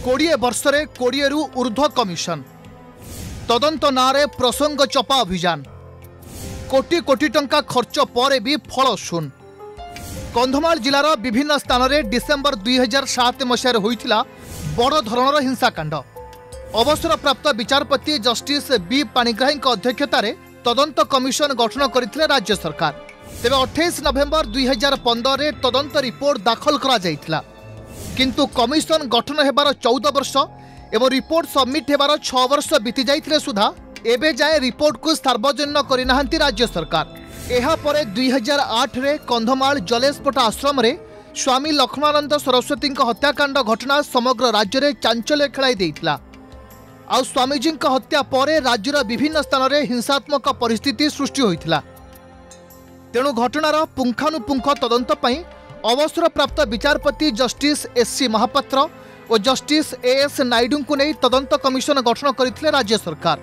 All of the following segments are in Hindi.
20 वर्षरे 20 रु ऊर्ध्व कमिशन तदंत नारे प्रसंग चपा अभियान कोटी कोटी टंका खर्च पर भी फल शून। कंधमाल जिलार विभिन्न स्थान में डिसेम्बर 2007 मसीह होइथिला बड़ धरणर हिंसाकांड। अवसरप्राप्त विचारपति जस्टिस बी पाणिग्राही अध्यक्षतार तदंत कमिशन गठन करथिले राज्य सरकार। तेबे 28 नवेम्बर 2015 रे तदंत रिपोर्ट दाखल करा जाइथिला, किंतु कमिशन गठन हेबार 14 वर्ष एवं रिपोर्ट सबमिट हेबार 6 वर्ष बीती जाइथिले सुधा एबे जाए रिपोर्ट को सार्वजनिक करिनाहांती राज्य सरकार। एहा परे 2008 रे कंधमाल जलेशपटा आश्रम रे स्वामी लक्ष्मणानंद सरस्वती हत्याकांड घटना समग्र राज्य में चांचल्य खेलाई देइथिला। आ स्वामीजी हत्या पर राज्यर विभिन्न स्थान में हिंसात्मक परिस्थिति सृष्टि होइथिला। तेणु घटनार पुंखानुपुंख तदंत पई अवसरप्राप्त विचारपति जस्टिस एससी महापात्र और जस्टिस एएस नायडू को नहीं तदंत कमिशन गठन करथिले राज्य सरकार।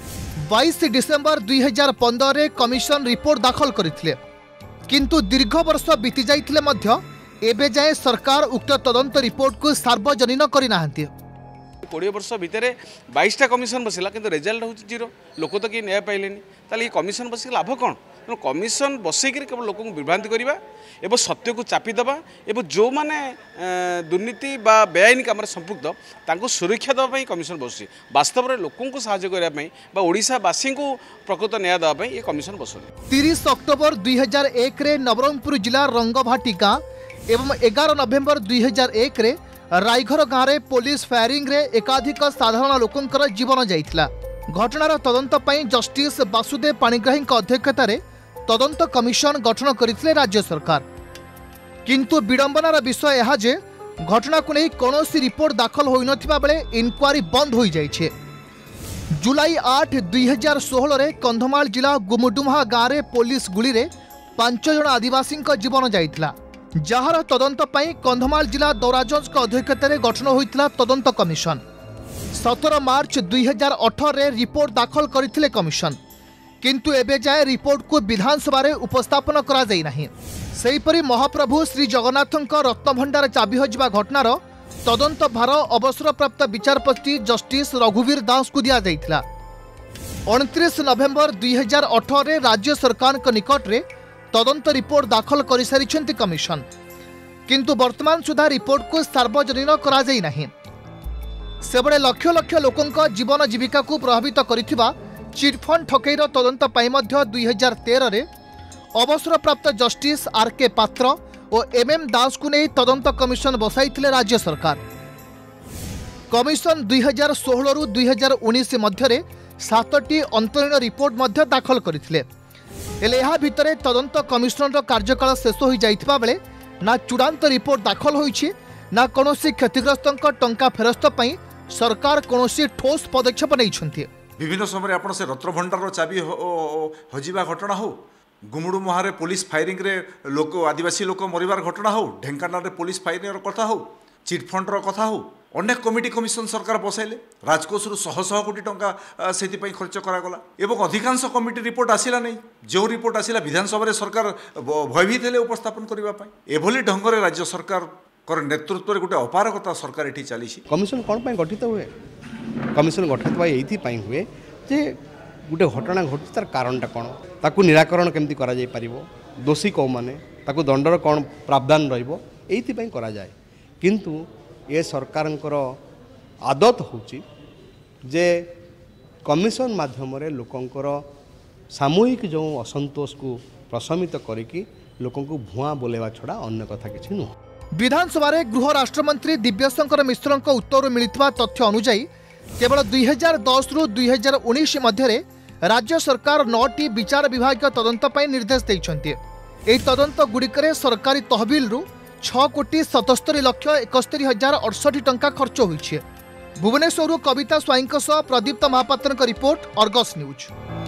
22 डिसेम्बर 2015 रे कमिशन रिपोर्ट दाखल करथिले, किंतु दीर्घ वर्ष बीती जाइथिले मध्य एबे जाए सरकार उक्त तदंत रिपोर्ट को सार्वजनिक करिनाहांती। 20 वर्ष भितर 22टा कमिशन बसिला किंतु रिजल्ट होची जीरो। लोक तो कि न्याय पाइलेनी, ताले कमिशन बसिक लाभ कौन? तेणु कमिशन बसैक केवल लोक विभ्रांति करवा एवं सत्य को चापिदेवा एवं जो माने दुर्नीति बा बेआईन काम संपुक्त तांको सुरक्षा देवाई कमिशन बसुची। वास्तव में लोकों को साहाय्य करने ओडिशावासी को प्रकृत न्याय देवाई ये कमिशन बसुनी। 30 अक्टोबर 2001 रे नवरंगपुर जिला रंगभाटी गाँ एवं 11 नवेम्बर 2001 रे रायघर गाँव में पुलिस फायरिंग रे एकाधिक साधारण लोकंकर जीवन जाइथिला। घटनार तदंत पई जस्टिस वासुदेव पाणिग्राही अध्यक्षतार तदंत कमिशन गठन करथिले राज्य सरकार। किंतु विडंबनार विषय यह जे घटना को नहीं कौनसी रिपोर्ट दाखल होई नथिबा बेले इनक्वारी बंद हो जाइछे। जुलाई 8, 2016 रे कंधमाल जिला गुमुडुमहा गाँव में पुलिस गुली रे 5 जन आदिवासी जीवन जाइथिला, जार तदंत पई कंधमाल जिला दौराजज अध्यक्षतार गठन होइथिला तदंत कमिशन। 17 मार्च 2018 रे रिपोर्ट दाखल करथिले कमिशन, किंतु एबे जाए रिपोर्ट को विधानसभा रे उपस्थापन करा जाई नाही। सेहीपरि महाप्रभु श्री जगन्नाथଙ୍କ रत्नभंडार चाबी होजिबा घटनार तदंत भार अवसरप्राप्त विचारपति जस्टिस रघुवीर दास को दिया जाइथिला। 29 नवेम्बर 2018 रे राज्य सरकार निकट रे तदंत रिपोर्ट दाखल कर सारिछंती कमिशन, किंतु वर्तमान सुधा रिपोर्ट को सार्वजनिक करा जाई नाही। सेबड़े लक्ष लक्ष लोकों जीवन जीविका को प्रभावित करिथिबा चिटफंड ठकईर तदंत पाई मध्य 2013 रे अवसरप्राप्त जस्टिस आरके पात्र और एमएम दास को नहीं तदंत कमिशन बसाइथिले राज्य सरकार। कमिशन 2016 रु 2019 मध्य 7टी अंतरीण रिपोर्ट मध्य दाखल करथिले। एले एहा भितरे तदंत कमिशनर कार्यकाल शेष हो जाइथिबा बेले ना चूड़ांत रिपोर्ट दाखल होइछि ना कोनोसी क्षतिग्रस्त टंका फेरस्त पई सरकार कोनोसी ठोस पदक्षेप नैछंती। विभिन्न समय आपण से रत्नभंडार चाबी हजिबा घटना हो, गुमुडु मुहारे पुलिस फायरिंग रे लोक आदिवासी लोक मरिबार घटना हो, ढेंकानाल रे पुलिस फायरिंग कथा हो, चिटफंडर कथा हो, अनेक कमिटी कमिशन सरकार बसाइले। राजकोषरु शह शह कोटी टंका से खर्च करागला एवं अधिकांश कमिटी रिपोर्ट आसिला नहीं। जो रिपोर्ट आसिला विधानसभा रे सरकार भयभीत हेले उपस्थापन करबा पई एभली ढंगरे राज्य सरकार नेतृत्व गोटे अपारगता सरकार ये चली। कमिशन कौन गठित हुए? कमिशन गठित हुए जे गोटे घटना घटी तार कारणटा कौन, ताकू निराकरण केमती करा जाय परिबो, दोषी कौ माने, ताकू दंडर कौन प्रावधान रहिबो, एइथि करा जाय। किंतु ये सरकारंकर आदत होची जे कमिशन माध्यम रे लोकंकर सामूहिक जो असंतोष को प्रशमित करिकी लोकं को भुआ बोलेवा छड़ा अन्य कथा किछि नु। विधानसभा रे गृह राष्ट्रमंत्री दिव्यशंकर मिश्र उत्तर मिलता तथ्य अनुसार केवल 2010 रु 2019 मध्य राज्य सरकार 9टी विचार विभाग तदंत पर निर्देश देइछन्ते। एही तदंत गुड़िकरे सरकारी तहबिल रु 6,77,71,068 टंका खर्च होइछे। भुवनेश्वर कविता स्वाईं प्रदीप्त महापात्र रिपोर्ट, अर्गस न्यूज।